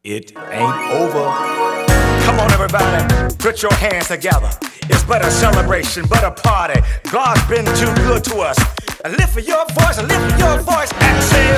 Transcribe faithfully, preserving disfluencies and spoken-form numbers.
It ain't over. Come on, everybody, put your hands together. It's but a celebration, but a party. God's been too good to us. Lift your voice, lift your voice and say